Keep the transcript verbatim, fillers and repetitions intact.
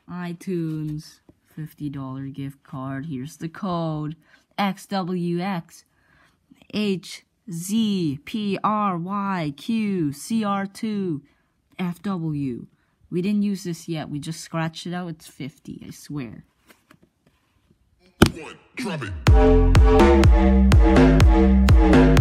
iTunes, fifty dollar gift card. Here's the code. X W X H Z P R Y Q C R two F W. We didn't use this yet. We just scratched it out. It's fifty, I swear. One, drop it.